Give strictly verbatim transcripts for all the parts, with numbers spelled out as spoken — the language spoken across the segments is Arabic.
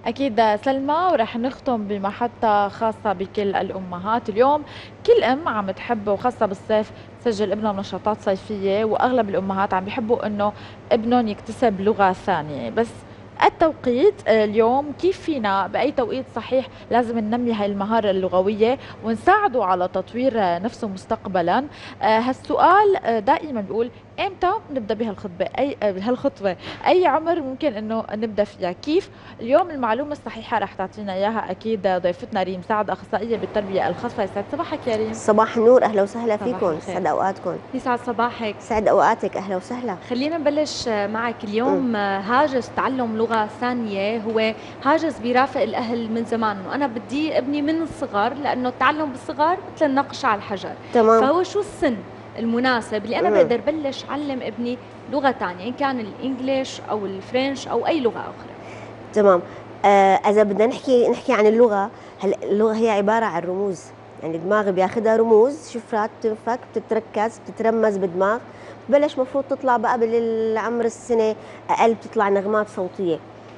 أكيد سلمى، ورح نختم بمحطة خاصة بكل الأمهات. اليوم كل أم عم تحب، وخاصة بالصيف، تسجل ابنها بنشاطات صيفية، وأغلب الأمهات عم بيحبوا إنه ابنهم يكتسب لغة ثانية. بس التوقيت آه، اليوم كيف فينا بأي توقيت صحيح لازم ننمي هاي المهارة اللغوية ونساعده على تطوير آه، نفسه مستقبلا؟ آه، هالسؤال آه، دائما بقول امتى نبدا بهالخطبه، اي آه، بهالخطوه اي عمر ممكن انه نبدا فيها؟ كيف؟ اليوم المعلومة الصحيحة رح تعطينا إياها أكيد ضيفتنا ريم سعد، أخصائية بالتربية الخاصة. يسعد صباحك يا ريم. صباح النور، اهلا وسهلا صباح فيكم، الخير. سعد اوقاتكم. يسعد صباحك. سعد اوقاتك، اهلا وسهلا. خلينا نبلش معك امم اليوم. هاجس تعلم لغة ثانية هو هاجس بيرافق الأهل من زمان، وأنا بدي ابني من الصغر، لأنه التعلم بالصغر مثل النقش على الحجر. تمام. فهو شو السن المناسب اللي أنا امم بقدر بلش أعلم ابني لغة ثانية، إن كان الإنجليش أو الفرنش أو أي لغة أخرى؟ تمام. آه اذا بدنا نحكي نحكي عن اللغه، هلا اللغه هي عباره عن رموز، يعني الدماغ بياخذها رموز، شفرات بتنفك، بتتركز، بتترمز بالدماغ. بلش مفروض تطلع بقى بالعمر السنه اقل، بتطلع نغمات صوتيه.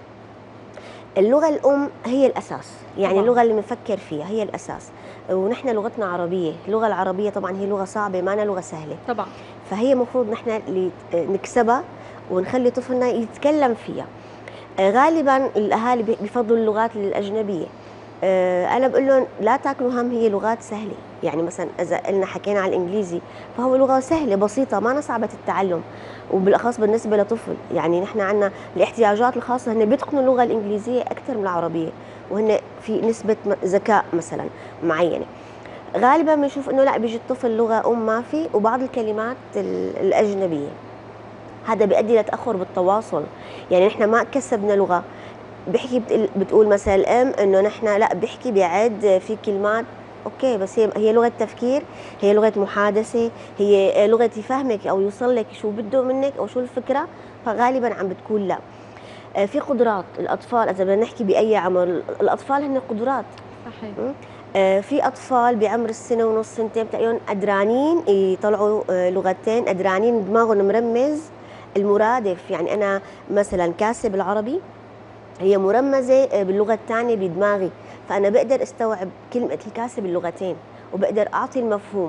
اللغه الام هي الاساس، يعني طبعا. اللغه اللي بنفكر فيها هي الاساس. ونحن لغتنا عربيه، اللغه العربيه طبعا هي لغه صعبه، ما أنا لغه سهله. طبعا. فهي مفروض نحن اللي نكسبها ونخلي طفلنا يتكلم فيها. آه، غالبا الاهالي بيفضلوا اللغات الاجنبيه. آه، انا بقول لهم لا تاكلوا هم، هي لغات سهله. يعني مثلا اذا قلنا حكينا على الانجليزي فهو لغه سهله بسيطه، ما صعبه التعلم، وبالاخص بالنسبه لطفل. يعني نحن عندنا الاحتياجات الخاصه، هن بيتقنوا اللغه الانجليزيه اكثر من العربيه، وهن في نسبه ذكاء مثلا معينه. غالبا بنشوف انه لا، بيجي الطفل لغه ام ما في، وبعض الكلمات الاجنبيه. هذا بيؤدي لتاخر بالتواصل. يعني نحن ما كسبنا لغه. بيحكي بتقول مثلا الام انه نحن لا، بيحكي بيعد في كلمات، اوكي، بس هي هي لغه تفكير، هي لغه محادثه، هي لغه يفهمك او يوصل لك شو بده منك او شو الفكره. فغالبا عم بتكون لا. في قدرات الاطفال، اذا بدنا نحكي باي عمر، الاطفال هن قدرات. صحيح. في اطفال بعمر السنه ونص، سنتين، بتلاقيهم قدرانين يطلعوا لغتين، قدرانين دماغهم مرمز المرادف. يعني انا مثلا كاسه بالعربي هي مرمزه باللغه الثانيه بدماغي، فانا بقدر استوعب كلمه الكاسه باللغتين، وبقدر اعطي المفهوم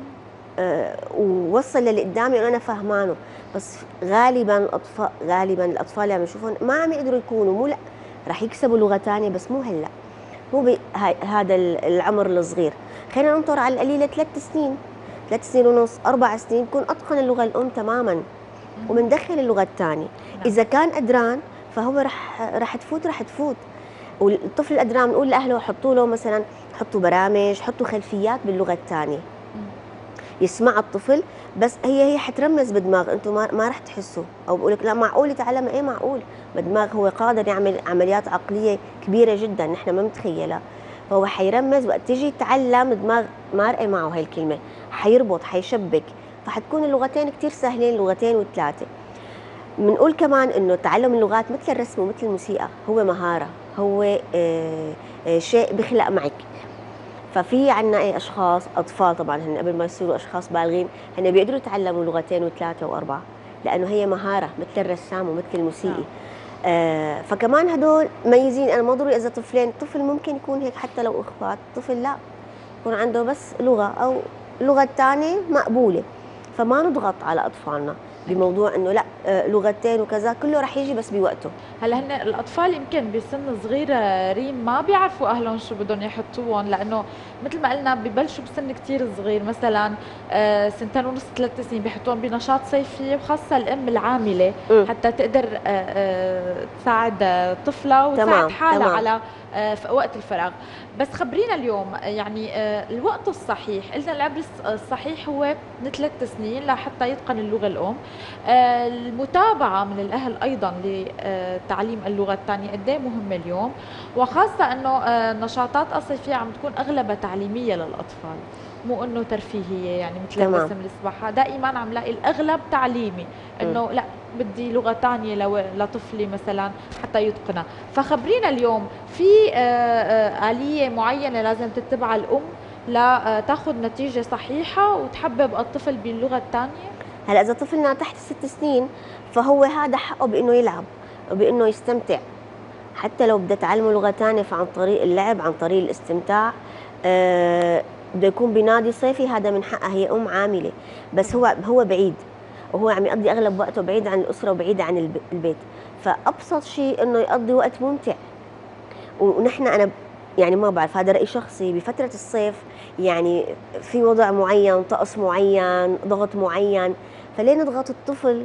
أه ووصل للي قدامي انه انا فهمانه. بس غالبا الاطفال غالبا الاطفال اللي عم نشوفهم ما عم يقدروا يكونوا، مو لا رح يكسبوا لغه ثانيه، بس مو هلا، مو بهذا العمر الصغير. خلينا ننطر على القليله ثلاث سنين، ثلاث سنين ونص، اربع سنين، يكون اتقن اللغه الام تماما، ومندخل اللغه الثانيه. نعم. اذا كان قدران فهو رح رح تفوت رح تفوت. والطفل القدران بنقول لاهله حطوا له مثلا، حطوا برامج، حطوا خلفيات باللغه الثانيه، يسمع الطفل. بس هي هي حترمز بدماغ، انتم ما, ما رح تحسوا، او بقول لك لا معقول يتعلم. ايه معقول؟ بدماغ هو قادر يعمل عمليات عقليه كبيره جدا نحن ما متخيلها. فهو حيرمز، وقت تيجي يتعلم دماغ مارقه معه هاي الكلمه، حيربط، حيشبك، فحتكون اللغتين كثير سهلين، لغتين وثلاثه. بنقول كمان انه تعلم اللغات مثل الرسم ومثل الموسيقى، هو مهاره، هو آه آه شيء بيخلق معك. ففي عنا اي اشخاص، اطفال طبعا، هن قبل ما يصيروا اشخاص بالغين هن بيقدروا يتعلموا لغتين وثلاثه واربعه، لانه هي مهاره مثل الرسام ومثل الموسيقي. آه فكمان هدول ميزين. انا ما ضروري اذا طفلين، طفل ممكن يكون هيك حتى لو اخوات، طفل لا يكون عنده بس لغه او لغه ثانيه مقبوله. فما نضغط على اطفالنا بموضوع انه لا لغتين وكذا، كله رح يجي بس بوقته. هلا هن الاطفال يمكن بسن صغير ريم ما بيعرفوا اهلهم شو بدهم يحطوهم، لانه مثل ما قلنا ببلشوا بسن كثير صغير، مثلا آه، سنتين ونص، ثلاث سنين، بيحطوهم بنشاط صيفي، وخاصه الام العامله م. حتى تقدر آه، آه، تساعد طفلها وتساعد حالها على في وقت الفراغ. بس خبرينا اليوم يعني الوقت الصحيح، قلنا العمر الصحيح هو من ثلاث سنين لحتى يتقن اللغة الأم. المتابعة من الأهل أيضا لتعليم اللغة الثانية قد ايه مهمة اليوم، وخاصة أنه النشاطات الصيفية عم تكون أغلبها تعليمية للأطفال، مو انه ترفيهيه. يعني مثل الرسم، السباحه، دائما عم لاقي الاغلب تعليمي، انه لا بدي لغه ثانيه لطفلي مثلا حتى يتقنها. فخبرينا اليوم في آلية معينه لازم تتبعها الام لتاخذ نتيجه صحيحه وتحبب الطفل باللغه الثانيه؟ هلا اذا طفلنا تحت ست سنين فهو هذا حقه بانه يلعب وبانه يستمتع. حتى لو بدها تعلمه لغه ثانيه فعن طريق اللعب، عن طريق الاستمتاع. أه بده يكون بنادي صيفي، هذا من حقها، هي ام عامله، بس هو هو بعيد، وهو عم يقضي اغلب وقته بعيد عن الاسره وبعيد عن البيت، فابسط شيء انه يقضي وقت ممتع. ونحن انا يعني ما بعرف، هذا راي شخصي، بفتره الصيف يعني في وضع معين، طقس معين، ضغط معين، فليه نضغط الطفل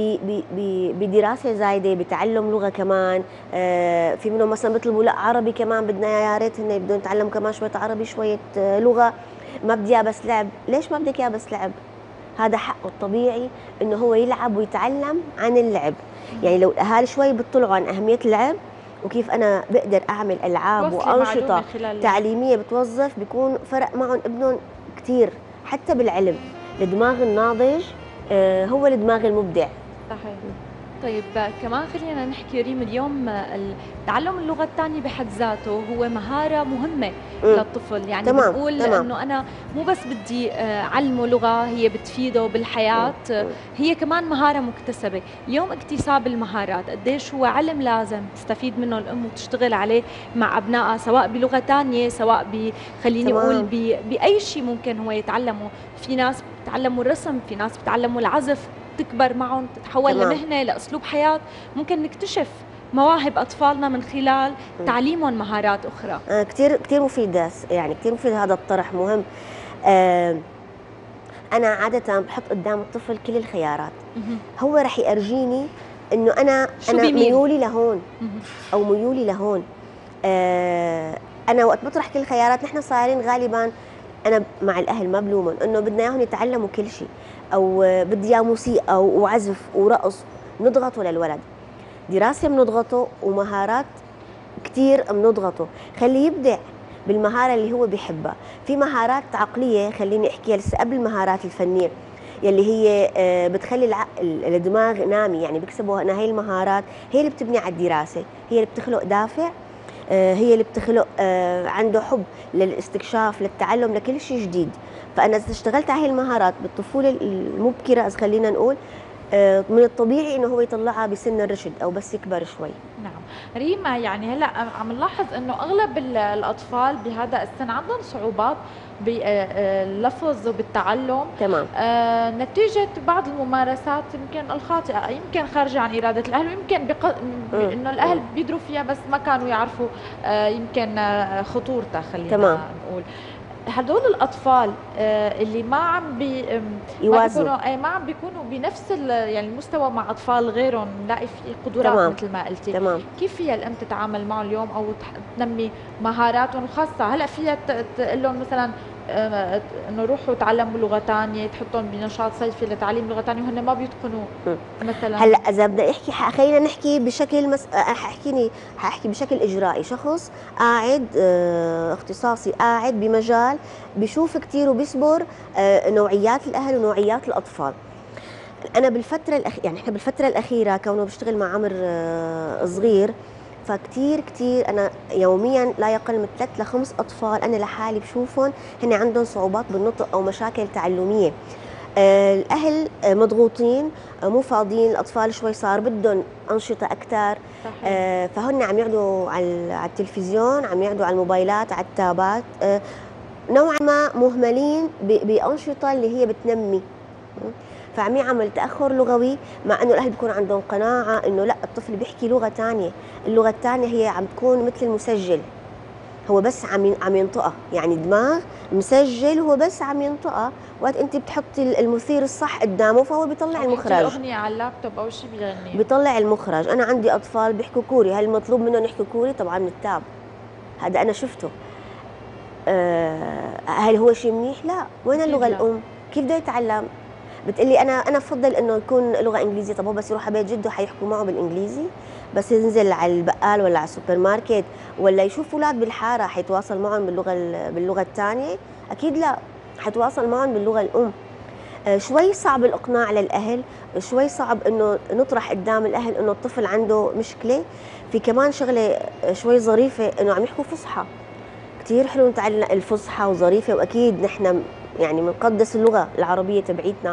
بدراسه زايده، بتعلم لغه كمان؟ آه في منهم مثلا بيطلبوا لا عربي كمان، بدنا يا ريت هن بدهم يتعلموا كمان شويه عربي، شويه آه لغه، ما بدي اياه بس لعب. ليش ما بدك اياه بس لعب؟ هذا حقه الطبيعي انه هو يلعب ويتعلم عن اللعب. يعني لو الاهالي شوي بيطلعوا عن اهميه اللعب وكيف انا بقدر اعمل العاب وانشطه تعليميه بتوظف، بيكون فرق معهم ابنهم كثير حتى بالعلم. الدماغ الناضج هو الدماغ المبدع. صحيح. طيب كمان خلينا نحكي ريم، اليوم تعلم اللغة الثانية بحد ذاته هو مهارة مهمة م. للطفل، يعني تمام. بنقول تمام. انه انا مو بس بدي اعلمه لغة هي بتفيده بالحياة، م. هي كمان مهارة مكتسبة. اليوم اكتساب المهارات قديش هو علم لازم تستفيد منه الام وتشتغل عليه مع ابنائها، سواء بلغة ثانية، سواء ب خليني اقول باي شيء ممكن هو يتعلمه. في ناس بتعلموا الرسم، في ناس بتعلموا العزف، تكبر معهم تتحول تمام. لمهنة، لأسلوب حياة. ممكن نكتشف مواهب أطفالنا من خلال م. تعليمهم مهارات أخرى. آه كثير كثير مفيد، يعني كثير مفيد، هذا الطرح مهم. آه أنا عادة بحط قدام الطفل كل الخيارات، م. هو رح يأرجيني إنه أنا أنا بيميل؟ ميولي لهون م. أو ميولي لهون. آه أنا وقت بطرح كل الخيارات، نحن صايرين غالبا، أنا مع الأهل ما بلومهم، إنه بدنا إياهم يتعلموا كل شيء، أو بدي إياه موسيقى وعزف ورقص، نضغطه للولد. دراسة بنضغطه، ومهارات كثير بنضغطه، خليه يبدع بالمهارة اللي هو بيحبها. في مهارات عقلية خليني أحكيها لسه قبل المهارات الفنية، يلي هي بتخلي العقل الدماغ نامي، يعني بيكسبوا هاي المهارات، هي اللي بتبني على الدراسة، هي اللي بتخلق دافع، هي اللي بتخلق عنده حب للاستكشاف، للتعلم، لكل شيء جديد. فأنا إذا اشتغلت على هي المهارات بالطفولة المبكرة، إذا خلينا نقول، من الطبيعي إنه هو يطلعها بسن الرشد أو بس يكبر شوي. نعم. ريما، يعني هلا عم نلاحظ إنه أغلب الأطفال بهذا السن عندهم صعوبات باللفظ وبالتعلم، تمام. آه نتيجة بعض الممارسات يمكن الخاطئة، يمكن خارجة عن إرادة الأهل، ويمكن بق... إنه الأهل بيدروا فيها بس ما كانوا يعرفوا آه يمكن آه خطورتها، خلينا تمام. نقول. هدول الاطفال اللي ما عم بي يوازنوا، ما عم بيكونوا بنفس يعني المستوى مع اطفال غيرهم، نلاقي في قدرات تمام. مثل ما قلتي تمام. كيف فيها الام تتعامل معهم اليوم او تنمي مهاراتهم؟ وخاصه هلا فيها تقول لهم مثلا انه روحوا تعلموا لغه ثانيه، تحطهم بنشاط صيفي لتعليم لغه ثانيه وهن ما بيتقنوا مثلا. هلا اذا بدنا احكي، خلينا نحكي بشكل مس... حاحكيني حاحكي بشكل اجرائي. شخص قاعد اه... اختصاصي قاعد بمجال بيشوف كثير وبيصبر اه... نوعيات الاهل ونوعيات الاطفال. انا بالفتره الأخ... يعني احنا بالفتره الاخيره كونه بشتغل مع عمر اه... صغير، فكتير كتير أنا يوميا لا يقل من ثلاث لخمس أطفال أنا لحالي بشوفهم هن عندهم صعوبات بالنطق أو مشاكل تعلمية. آه الأهل آه مضغوطين، آه مو فاضيين، الأطفال شوي صار بدهم أنشطة أكثر، آه فهن عم يقعدوا على التلفزيون، عم يقعدوا على الموبايلات، على التابات، آه نوعا ما مهملين بأنشطة اللي هي بتنمي، فعم يعمل تاخر لغوي، مع انه الاهل بيكون عندهم قناعه انه لا، الطفل بيحكي لغه ثانيه، اللغه الثانيه هي عم تكون مثل المسجل، هو بس عم عم ينطقها، يعني دماغ مسجل هو بس عم ينطقها، وقت انت بتحطي المثير الصح قدامه فهو بيطلع المخرج. اغنيه على اللابتوب او شيء بيغني، بيطلع المخرج. انا عندي اطفال بيحكوا كوري، هل المطلوب منهم يحكوا كوري؟ طبعا من التاب، هذا انا شفته. أه هل هو شيء منيح؟ لا. وين اللغه الام؟ كيف بده يتعلم؟ بتقلي انا انا بفضل انه يكون لغه انجليزيه. طب هو بس يروح على بيت جده حيحكوا معه بالانجليزي؟ بس ينزل على البقال ولا على السوبر ماركت ولا يشوف اولاد بالحاره حيتواصل معهم باللغه باللغه الثانيه؟ اكيد لا، حيتواصل معهم باللغه الام. آه شوي صعب الاقناع للاهل، شوي صعب انه نطرح قدام الاهل انه الطفل عنده مشكله. في كمان شغله شوي ظريفه انه عم يحكوا فصحى، كثير حلو نتعلم الفصحى وظريفه، واكيد نحن يعني بنقدس اللغه العربيه تبعيتنا،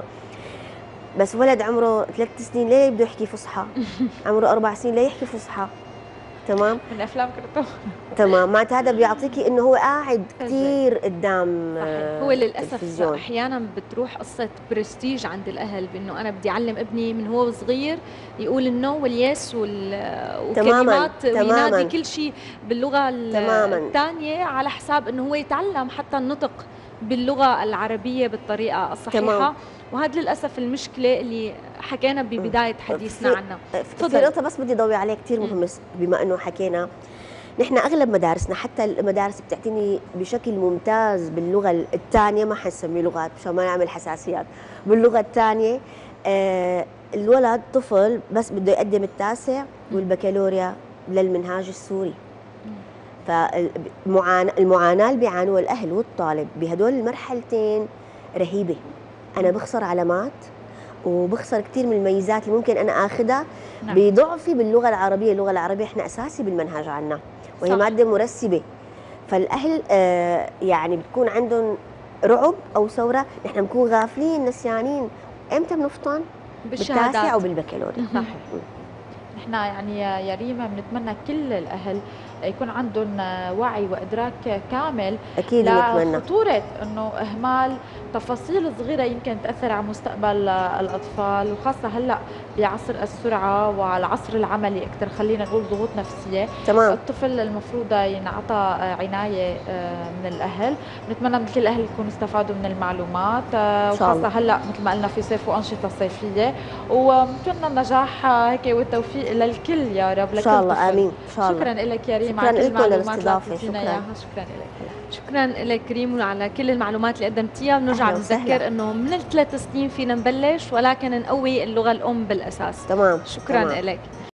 بس ولد عمره ثلاث سنين ليه بده يحكي فصحى؟ عمره أربع سنين ليه يحكي فصحى؟ تمام من افلام كرتون. تمام، معناتها هذا بيعطيكي انه هو قاعد كثير قدام. صحيح. هو للاسف احيانا بتروح قصه برستيج عند الاهل، بانه انا بدي اعلم ابني من هو صغير يقول النو واليس والكلمات وينادي كل شيء باللغه الثانيه على حساب انه هو يتعلم حتى النطق باللغه العربيه بالطريقه الصحيحه. تمام. وهذا للاسف المشكله اللي حكينا ببدايه حديثنا عنها. في نقطه بس بدي ضوي عليه كثير مهم، بما انه حكينا، نحن اغلب مدارسنا حتى المدارس بتعتني بشكل ممتاز باللغه الثانيه، ما حنسميه لغات مشان ما نعمل حساسيات، باللغه الثانيه. آه الولد طفل بس بده يقدم التاسع والبكالوريا للمنهاج السوري. فالمعاناه اللي بيعانوها الاهل والطالب بهدول المرحلتين رهيبه. انا بخسر علامات وبخسر كثير من الميزات اللي ممكن انا اخذها. نعم. بضعفي باللغه العربيه، اللغه العربيه احنا اساسي بالمنهج عنا، وهي صح. ماده مرسبه. فالاهل آه يعني بتكون عندهم رعب او ثوره، نحن بنكون غافلين نسيانين امتى بنفطن بالتاسع وبالبكالوريا. صحيح. نحن يعني يا ريما بنتمنى كل الاهل يكون عندهم وعي وادراك كامل اكيد لخطوره انه اهمال تفاصيل صغيره يمكن تاثر على مستقبل الاطفال، وخاصه هلا بعصر السرعه والعصر العملي اكثر، خلينا نقول ضغوط نفسيه. تمام. الطفل المفروض ينعطى عنايه من الاهل. بنتمنى من كل الاهل يكونوا استفادوا من المعلومات، وخاصه هلا مثل ما قلنا في صيف وانشطه صيفيه، ونتمنى النجاح هيك والتوفيق للكل يا رب. ان شاء الله. امين ان شاء الله. شكرا لك يا ريم على كل المعلومات اللي اعطيتينا. شكرا لك. شكرا لك ريم وعلى كل المعلومات اللي قدمتيها. بنرجع بنذكر انه من الثلاث سنين فينا نبلش، ولكن نقوي اللغه الام بالاساس. تمام. شكرا تمام. لك.